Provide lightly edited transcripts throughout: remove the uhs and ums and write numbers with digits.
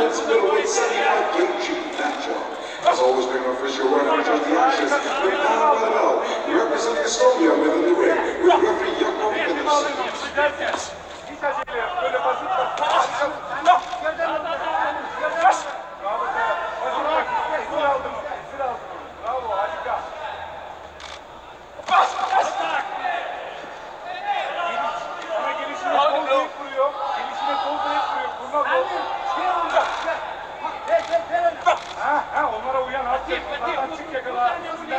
men's middleweight 75 kg matchup. As always, being our official referee Judge the Ashes, with Power by the Bell, representing Estonia within the ring, with referee Jakob Pedersen. Onlara uyan hadi. Onlardan çık yakala.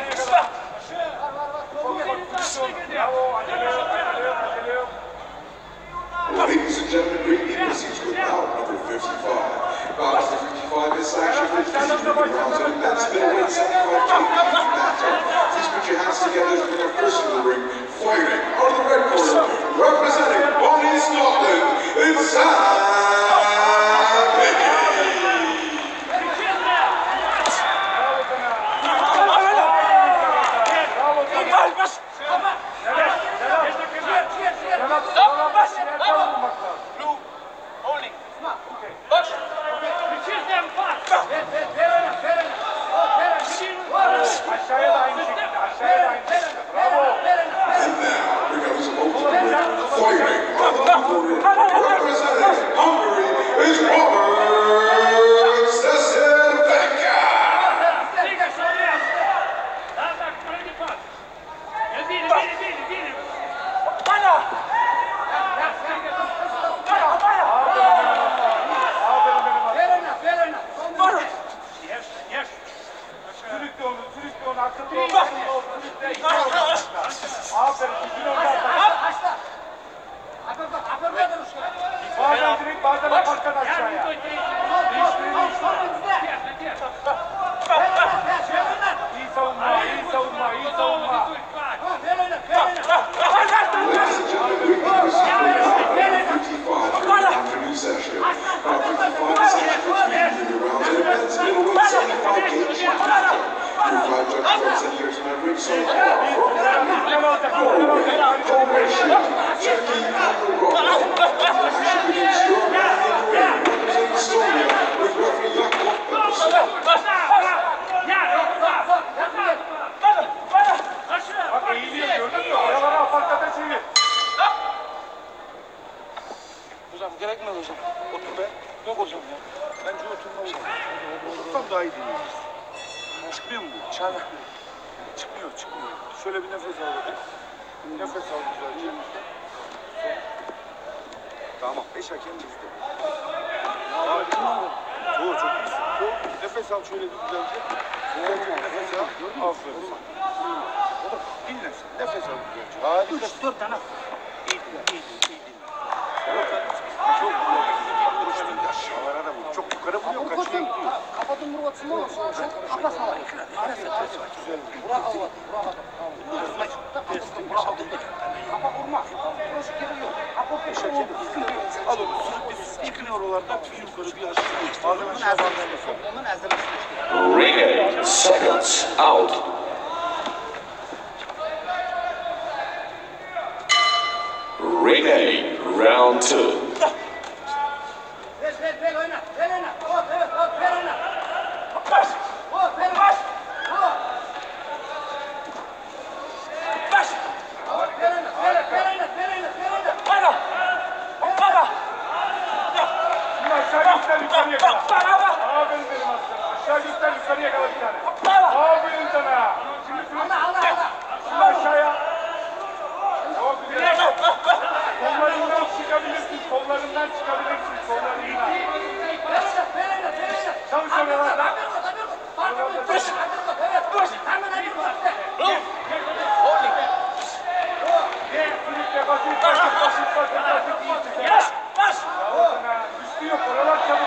Bravo. Acele yok. Ladies and gentlemen, bring me proceeds with bout number 55. Bout number 55 is actually the rounds of men's middleweight 75 kg matchup. Please put your hands together for the first of the ring, fighting out of the red corner, representing Bonnie Scotland, it's Sam Hickey. Aşağıya da aynı şekilde. Bravo. And now, here comes the most fighting on the corner, representing Hungary, is Robert Stesenvenka. Sürükle onu, akıllı ol. Aferin, gücünü bazen direkt, bazen aparkat aşağıya. İyi savunma. Ladies and gentlemen, we can proceed with 55 for the afternoon session. 55 is actually the rounds of men's middleweight 75 kg matchup. Your 5 judge represent here tonight ring so far. Formation, checking on the rope. Action begins your man in the ring, representing Estonia, with referee Jakob Pedersen. Bak eğiliyor, gördün mü? Oralara aparkata çevir. Hocam gerekmez hocam. Otur be. Yok hocam ya. Bence oturma hocam. Otursam daha iyi değil. Çıkmıyor mu bu? Çağla. Çıkmıyor. Şöyle bir nefes al. Nefes al güzelce. Tamam. 5 hakem bizde. Abi çok iyisin. Nefes al şöyle bir güzelce. Nefes al. Aferin. Dinle sen. Nefes al güzelce. Harika. 3-4 tane. İyi. Çok aşağılara da vur. Çok yukarı vuruyor. Kaçıyor. Kapatın vurmasın mı olsun? Kapasın var. Güzel. Kapa vurma. Burası geliyor. Kapa peşe oldu. Al onu sürükle. Çıkın oralardan bir yukarı bir aşağı. Onun ezberlemesi. Ring 8 seconds out. Ring 8, round 2. Ver oyna. Ver oyna. Aşağı göster yukarıya kadar. Aferin benim aslanım. Aşağı göster yukarıya kadar bir tane. Aferin sana. Şimdi aşağıya. Çok güzel. Kollarından çıkabilirsin. Kollarından. Çalış oralardan. Sürükle basit. Üstü yok. Oralar çabuk.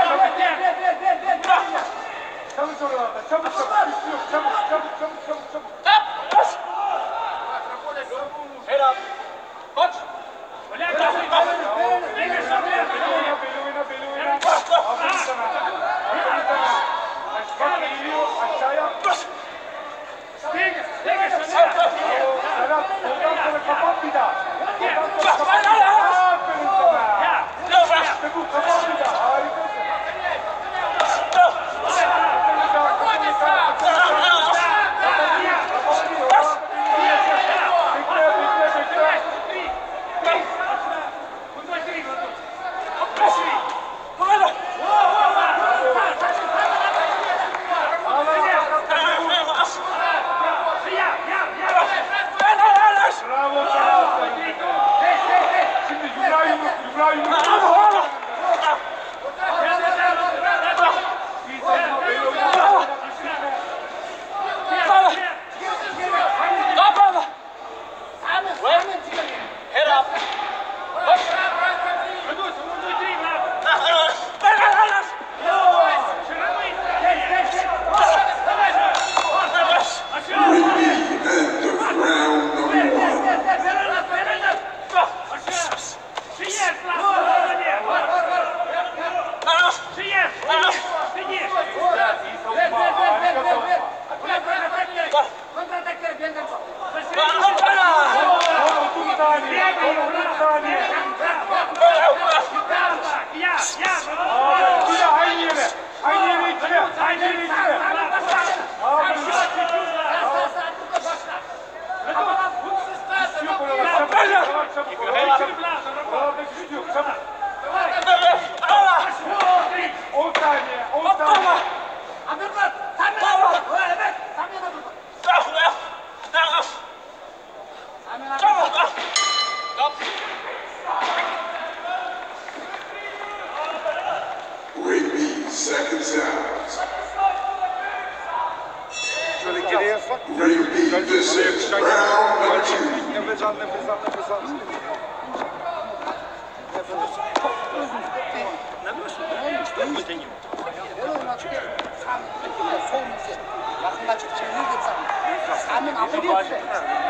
Çalış oralarda. Çabuk. Üstü yok. Çabuk. Helal. Kaç. Beli oyna. seconds out. Şöyle geriye yaslan. Repeat, this is round number 2. Nefes al, nefes al, nefes al. Ben oynadım. Sol yüksek. Yakında çık çeviriyor da sen. Samin affediyor size.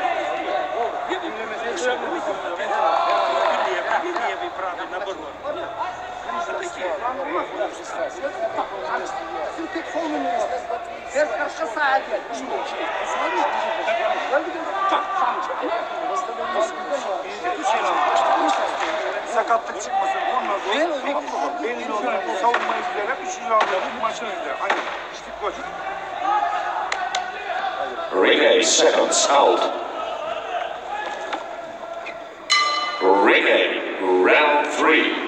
Sizin tek sol numarası. Ters karşı sağa gel. Sakatlık çıkmasın. Ondan sonra belli olan savunma üzere 3. round'un maçın üzere. Hani içtik gol. Ring 8 seconds out. Ring 8, round 3.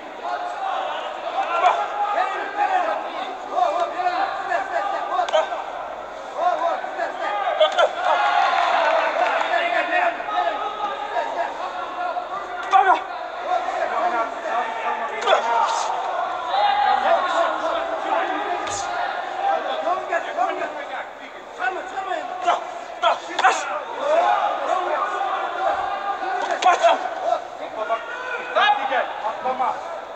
Atlama.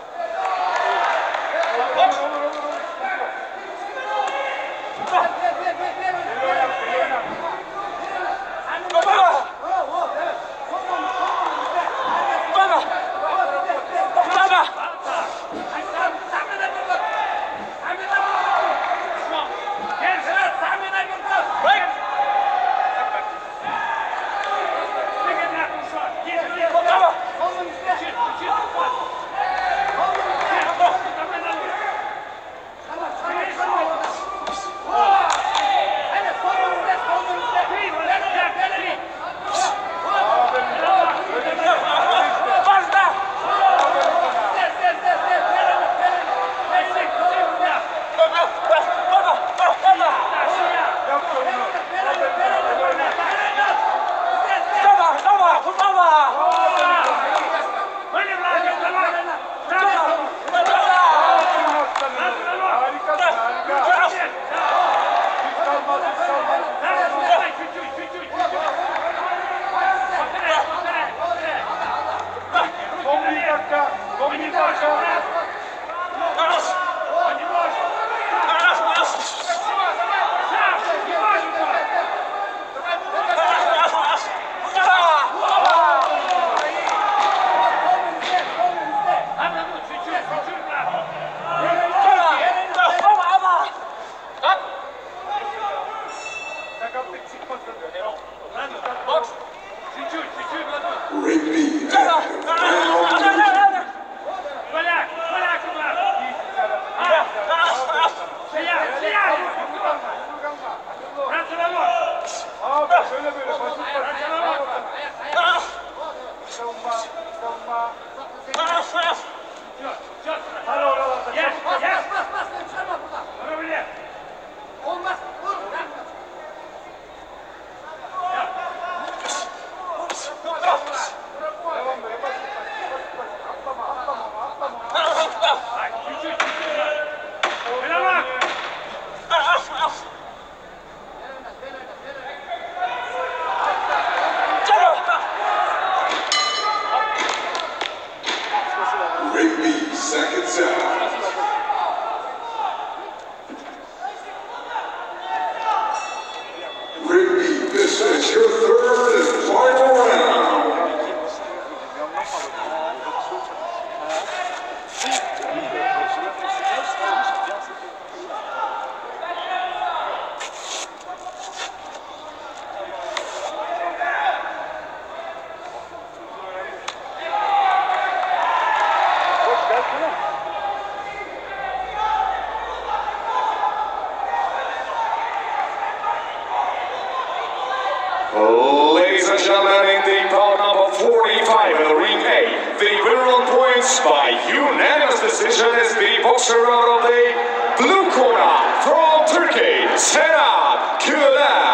Ladies and gentlemen, in the bout number 45 in the ring A, the winner on points by unanimous decision is the boxer out of the blue corner from Turkey, Serhat Güler.